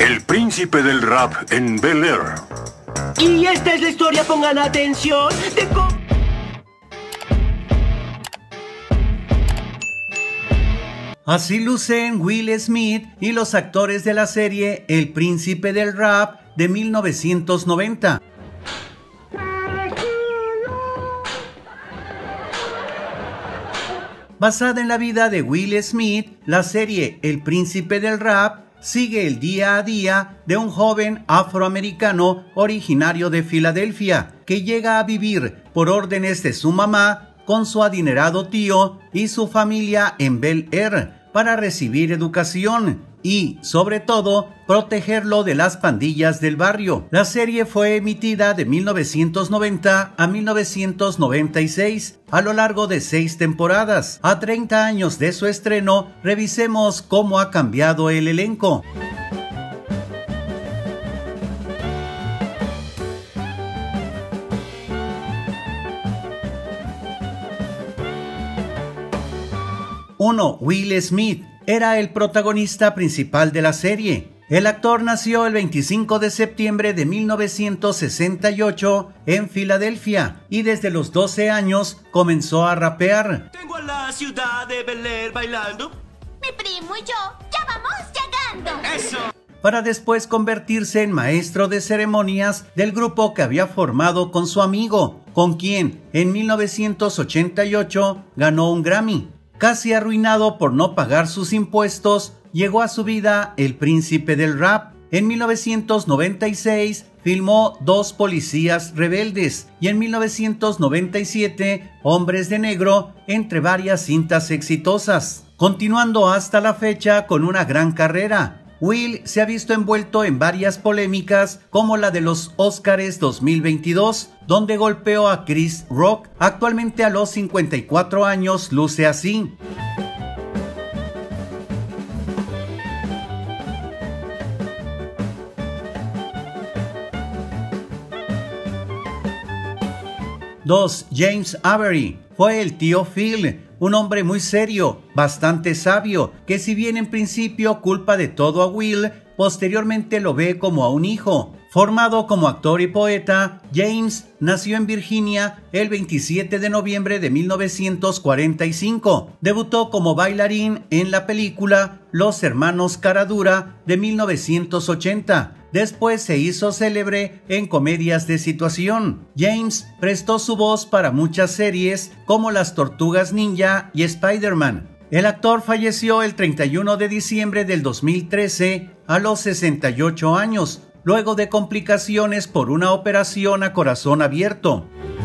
El príncipe del rap en Bel Air. Y esta es la historia, pongan atención, de cómo... Así lucen Will Smith y los actores de la serie El Príncipe del Rap de 1990. Basada en la vida de Will Smith, la serie El Príncipe del Rap sigue el día a día de un joven afroamericano originario de Filadelfia que llega a vivir por órdenes de su mamá con su adinerado tío y su familia en Bel Air para recibir educación y, sobre todo, protegerlo de las pandillas del barrio. La serie fue emitida de 1990 a 1996 a lo largo de 6 temporadas. A 30 años de su estreno, revisemos cómo ha cambiado el elenco. Uno, Will Smith era el protagonista principal de la serie. El actor nació el 25 de septiembre de 1968 en Filadelfia y desde los 12 años comenzó a rapear. Tengo a la ciudad de Bel Air bailando. Mi primo y yo ya vamos llegando. ¡Eso! Para después convertirse en maestro de ceremonias del grupo que había formado con su amigo, con quien en 1988 ganó un Grammy. Casi arruinado por no pagar sus impuestos, llegó a su vida el príncipe del rap. En 1996 filmó Dos policías rebeldes y en 1997 Hombres de Negro, entre varias cintas exitosas. Continuando hasta la fecha con una gran carrera, Will se ha visto envuelto en varias polémicas como la de los Óscares 2022, donde golpeó a Chris Rock. Actualmente a los 54 años luce así. Dos, James Avery fue el tío Phil, un hombre muy serio, bastante sabio, que si bien en principio culpa de todo a Will, posteriormente lo ve como a un hijo. Formado como actor y poeta, James nació en Virginia el 27 de noviembre de 1945. Debutó como bailarín en la película Los Hermanos Caradura de 1980. Después se hizo célebre en comedias de situación. James prestó su voz para muchas series como Las Tortugas Ninja y Spider-Man. El actor falleció el 31 de diciembre del 2013 a los 68 años, luego de complicaciones por una operación a corazón abierto.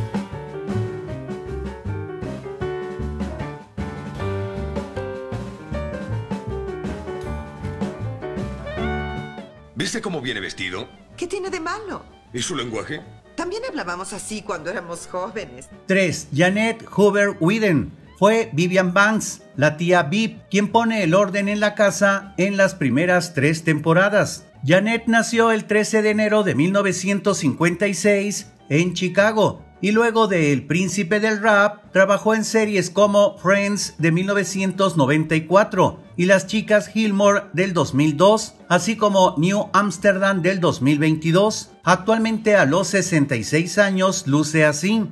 ¿Viste cómo viene vestido? ¿Qué tiene de malo? ¿Y su lenguaje? También hablábamos así cuando éramos jóvenes. 3. Janet Hoover Whedon fue Vivian Banks, la tía Viv, quien pone el orden en la casa en las primeras 3 temporadas. Janet nació el 13 de enero de 1956 en Chicago y luego de El Príncipe del Rap trabajó en series como Friends de 1994 y Las Chicas Gilmore del 2002, así como New Amsterdam del 2022. Actualmente a los 66 años luce así.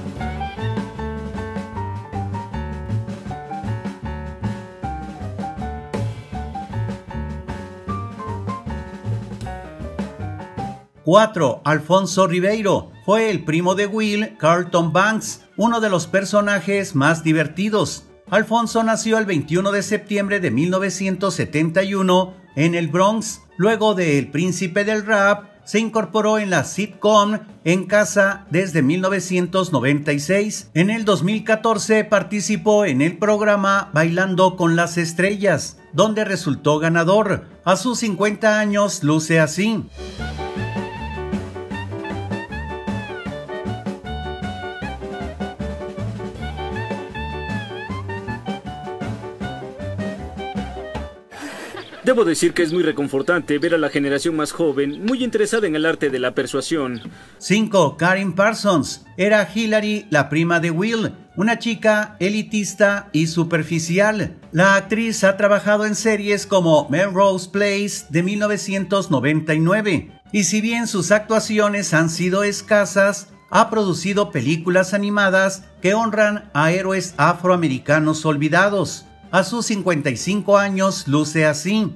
Cuatro, Alfonso Ribeiro fue el primo de Will, Carlton Banks, uno de los personajes más divertidos. Alfonso nació el 21 de septiembre de 1971 en el Bronx. Luego de El Príncipe del Rap, se incorporó en la sitcom En Casa desde 1996. En el 2014 participó en el programa Bailando con las Estrellas, donde resultó ganador. A sus 50 años luce así. Debo decir que es muy reconfortante ver a la generación más joven muy interesada en el arte de la persuasión. 5. Karen Parsons. Era Hillary, la prima de Will, una chica elitista y superficial. La actriz ha trabajado en series como Melrose Place de 1999. Y si bien sus actuaciones han sido escasas, ha producido películas animadas que honran a héroes afroamericanos olvidados. A sus 55 años luce así.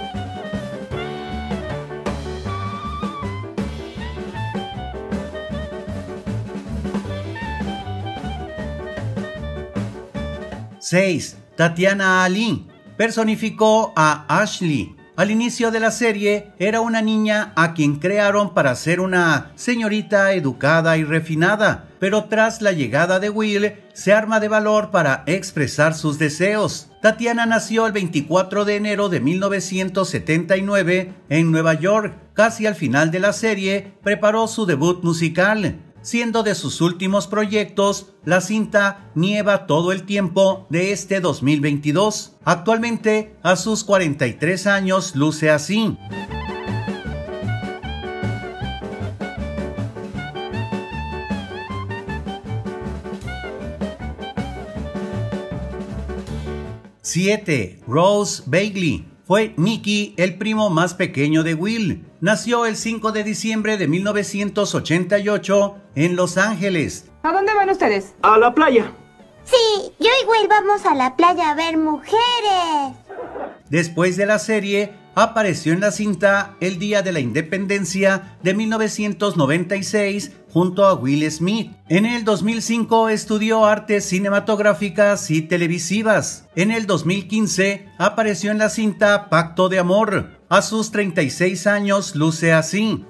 ¡6! Tatiana Ali personificó a Ashley. Al inicio de la serie, era una niña a quien crearon para ser una señorita educada y refinada, pero tras la llegada de Will, se arma de valor para expresar sus deseos. Tatiana nació el 24 de enero de 1979 en Nueva York. Casi al final de la serie, preparó su debut musical, siendo de sus últimos proyectos la cinta Nieva todo el tiempo de este 2022. Actualmente, a sus 43 años, luce así. ¡7! Rose Bagley. Fue Nicky, el primo más pequeño de Will. Nació el 5 de diciembre de 1988 en Los Ángeles. ¿A dónde van ustedes? A la playa. Sí, yo y Will vamos a la playa a ver mujeres. Después de la serie, apareció en la cinta El Día de la Independencia de 1996 junto a Will Smith. En el 2005 estudió artes cinematográficas y televisivas. En el 2015 apareció en la cinta Pacto de Amor. A sus 36 años luce así.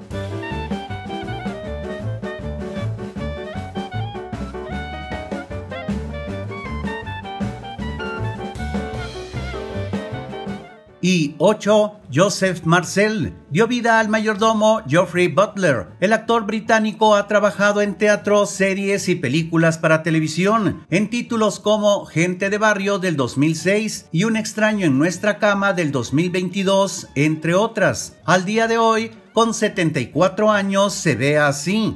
Y 8. Joseph Marcel dio vida al mayordomo Geoffrey Butler. El actor británico ha trabajado en teatro, series y películas para televisión, en títulos como Gente de Barrio del 2006 y Un extraño en nuestra cama del 2022, entre otras. Al día de hoy, con 74 años, se ve así.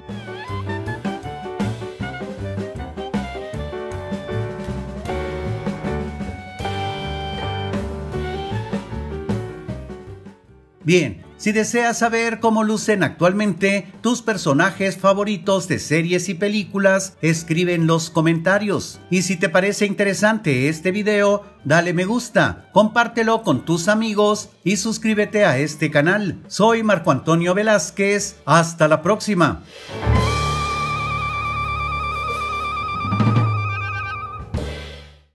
Bien, si deseas saber cómo lucen actualmente tus personajes favoritos de series y películas, escribe en los comentarios. Y si te parece interesante este video, dale me gusta, compártelo con tus amigos y suscríbete a este canal. Soy Marco Antonio Velázquez, hasta la próxima.